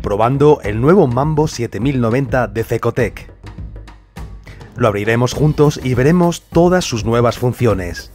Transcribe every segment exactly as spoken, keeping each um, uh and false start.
probando el nuevo Mambo siete mil noventa de Cecotec. Lo abriremos juntos y veremos todas sus nuevas funciones.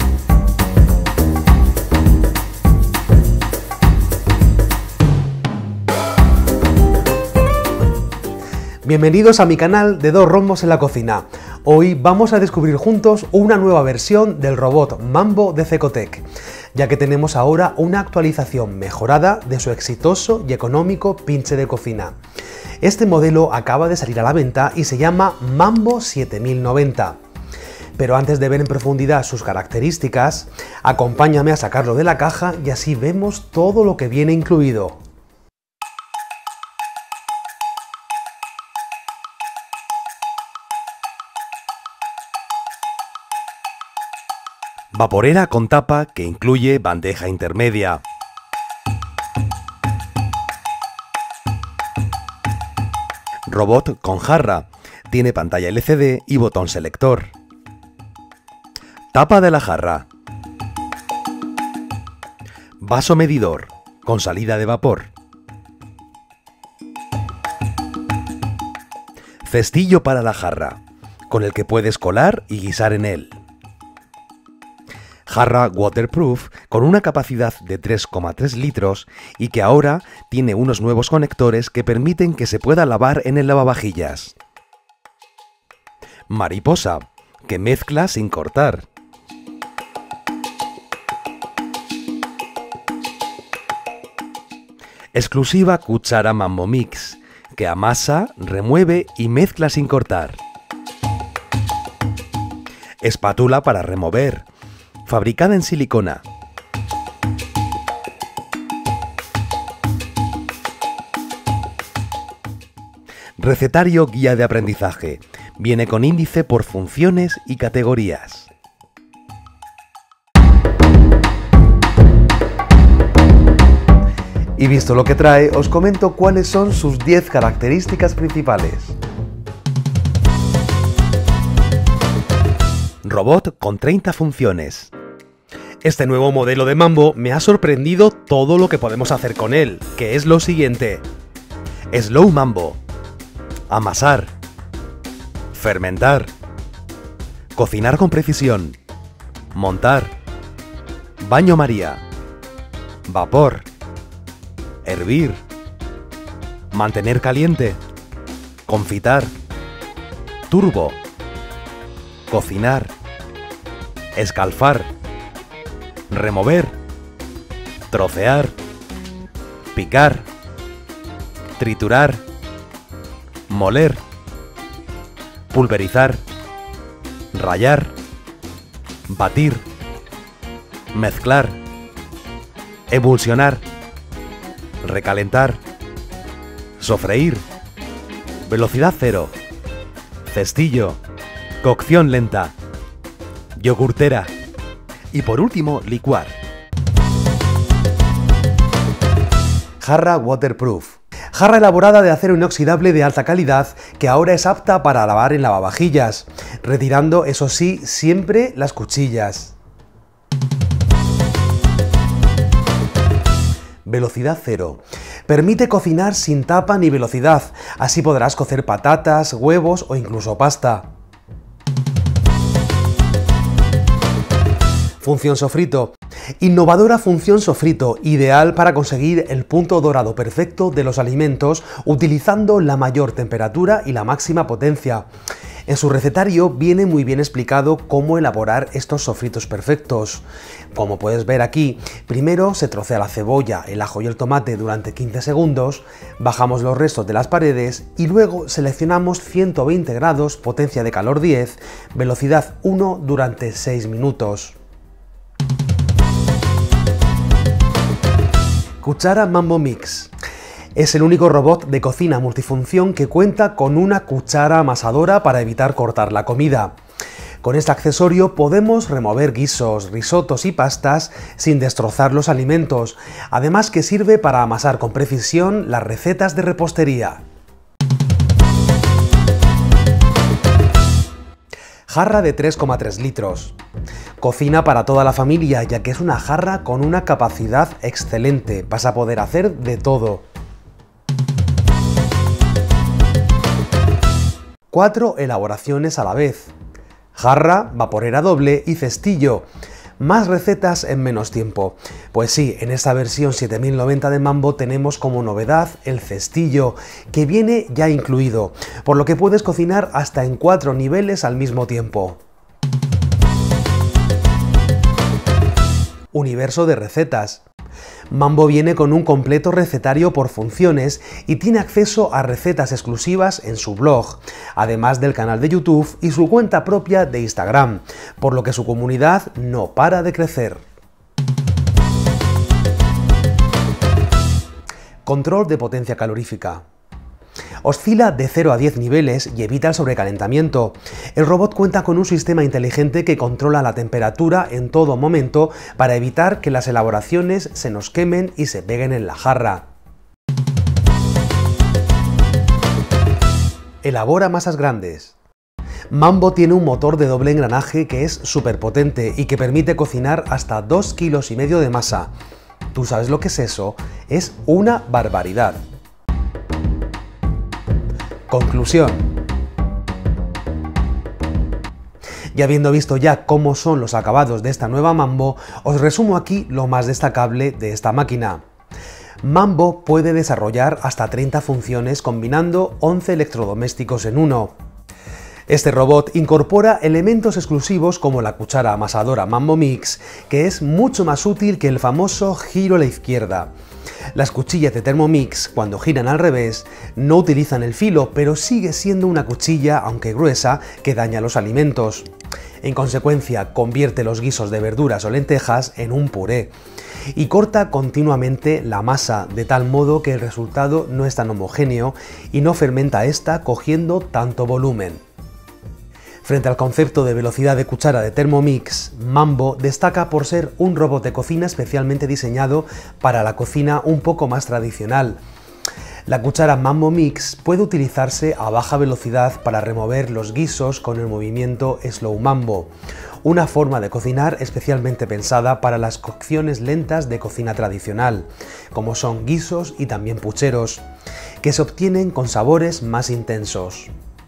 Bienvenidos a mi canal de dos rombos en la cocina. Hoy vamos a descubrir juntos una nueva versión del robot Mambo de Cecotec, ya que tenemos ahora una actualización mejorada de su exitoso y económico pinche de cocina. Este modelo acaba de salir a la venta y se llama Mambo siete mil noventa. Pero antes de ver en profundidad sus características, acompáñame a sacarlo de la caja y así vemos todo lo que viene incluido. Vaporera con tapa que incluye bandeja intermedia. Robot con jarra, tiene pantalla L C D y botón selector. Tapa de la jarra. Vaso medidor, con salida de vapor. Cestillo para la jarra, con el que puedes colar y guisar en él. Jarra waterproof con una capacidad de tres coma tres litros y que ahora tiene unos nuevos conectores que permiten que se pueda lavar en el lavavajillas. Mariposa, que mezcla sin cortar. Exclusiva cuchara Mambo Mix, que amasa, remueve y mezcla sin cortar. Espátula para remover, fabricada en silicona. Recetario guía de aprendizaje. Viene con índice por funciones y categorías. Y visto lo que trae, os comento cuáles son sus diez características principales. Robot con treinta funciones. Este nuevo modelo de Mambo me ha sorprendido todo lo que podemos hacer con él, que es lo siguiente: Slow Mambo, amasar, fermentar, cocinar con precisión, montar, baño María, vapor, hervir, mantener caliente, confitar, turbo, cocinar, escalfar, remover, trocear, picar, triturar, moler, pulverizar, rallar, batir, mezclar, emulsionar, recalentar, sofreír, velocidad cero, cestillo, cocción lenta, yogurtera y por último licuar. Jarra waterproof. Jarra elaborada de acero inoxidable de alta calidad que ahora es apta para lavar en lavavajillas, retirando eso sí siempre las cuchillas. Velocidad cero. Permite cocinar sin tapa ni velocidad, así podrás cocer patatas, huevos o incluso pasta. Función sofrito. Innovadora función sofrito, ideal para conseguir el punto dorado perfecto de los alimentos utilizando la mayor temperatura y la máxima potencia. En su recetario viene muy bien explicado cómo elaborar estos sofritos perfectos. Como puedes ver aquí, primero se trocea la cebolla, el ajo y el tomate durante quince segundos, bajamos los restos de las paredes y luego seleccionamos ciento veinte grados, potencia de calor diez, velocidad uno durante seis minutos. Cuchara Mambo Mix. Es el único robot de cocina multifunción que cuenta con una cuchara amasadora para evitar cortar la comida. Con este accesorio podemos remover guisos, risotos y pastas sin destrozar los alimentos, además que sirve para amasar con precisión las recetas de repostería. Jarra de tres coma tres litros. Cocina para toda la familia, ya que es una jarra con una capacidad excelente, vas a poder hacer de todo. cuatro elaboraciones a la vez: jarra, vaporera doble y cestillo. Más recetas en menos tiempo. Pues sí, en esta versión siete mil noventa de Mambo tenemos como novedad el cestillo, que viene ya incluido, por lo que puedes cocinar hasta en cuatro niveles al mismo tiempo. Universo de recetas. Mambo viene con un completo recetario por funciones y tiene acceso a recetas exclusivas en su blog, además del canal de YouTube y su cuenta propia de Instagram, por lo que su comunidad no para de crecer. Control de potencia calorífica. Oscila de cero a diez niveles y evita el sobrecalentamiento. El robot cuenta con un sistema inteligente que controla la temperatura en todo momento para evitar que las elaboraciones se nos quemen y se peguen en la jarra. Elabora masas grandes. Mambo tiene un motor de doble engranaje que es súper potente y que permite cocinar hasta dos kilos y medio de masa. ¿Tú sabes lo que es eso? Es una barbaridad. Conclusión. Y habiendo visto ya cómo son los acabados de esta nueva Mambo, os resumo aquí lo más destacable de esta máquina. Mambo puede desarrollar hasta treinta funciones combinando once electrodomésticos en uno. Este robot incorpora elementos exclusivos como la cuchara amasadora Mambo Mix, que es mucho más útil que el famoso giro a la izquierda. Las cuchillas de Thermomix, cuando giran al revés, no utilizan el filo, pero sigue siendo una cuchilla, aunque gruesa, que daña los alimentos. En consecuencia, convierte los guisos de verduras o lentejas en un puré. Y corta continuamente la masa, de tal modo que el resultado no es tan homogéneo y no fermenta esta cogiendo tanto volumen. Frente al concepto de velocidad de cuchara de Thermomix, Mambo destaca por ser un robot de cocina especialmente diseñado para la cocina un poco más tradicional. La cuchara Mambo Mix puede utilizarse a baja velocidad para remover los guisos con el movimiento Slow Mambo, una forma de cocinar especialmente pensada para las cocciones lentas de cocina tradicional, como son guisos y también pucheros, que se obtienen con sabores más intensos.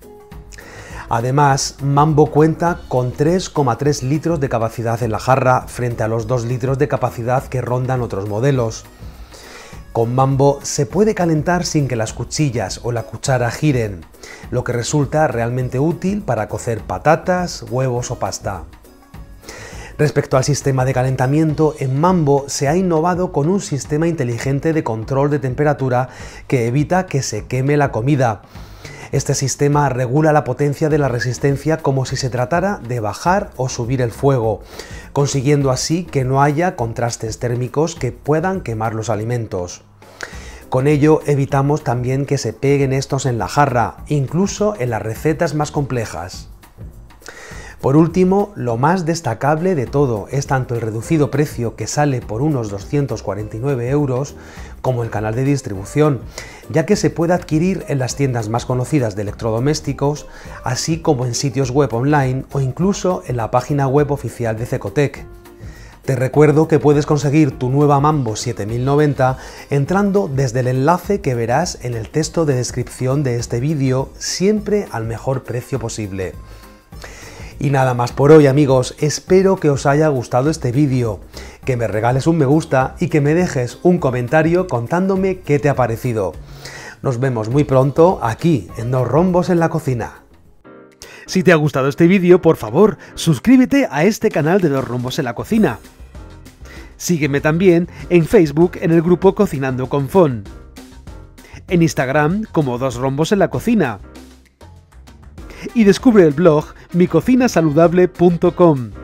Además, Mambo cuenta con tres coma tres litros de capacidad en la jarra frente a los dos litros de capacidad que rondan otros modelos. Con Mambo se puede calentar sin que las cuchillas o la cuchara giren, lo que resulta realmente útil para cocer patatas, huevos o pasta. Respecto al sistema de calentamiento, en Mambo se ha innovado con un sistema inteligente de control de temperatura que evita que se queme la comida. Este sistema regula la potencia de la resistencia como si se tratara de bajar o subir el fuego, consiguiendo así que no haya contrastes térmicos que puedan quemar los alimentos. Con ello evitamos también que se peguen estos en la jarra, incluso en las recetas más complejas. Por último, lo más destacable de todo es tanto el reducido precio, que sale por unos doscientos cuarenta y nueve euros, como el canal de distribución, ya que se puede adquirir en las tiendas más conocidas de electrodomésticos, así como en sitios web online o incluso en la página web oficial de Cecotec. Te recuerdo que puedes conseguir tu nueva Mambo siete mil noventa entrando desde el enlace que verás en el texto de descripción de este vídeo, siempre al mejor precio posible. Y nada más por hoy, amigos, espero que os haya gustado este vídeo, que me regales un me gusta y que me dejes un comentario contándome qué te ha parecido. Nos vemos muy pronto aquí, en Dos Rombos en la Cocina. Si te ha gustado este vídeo, por favor, suscríbete a este canal de Dos Rombos en la Cocina. Sígueme también en Facebook en el grupo Cocinando con Fon, en Instagram como Dos Rombos en la Cocina, y descubre el blog mi cocina saludable punto com.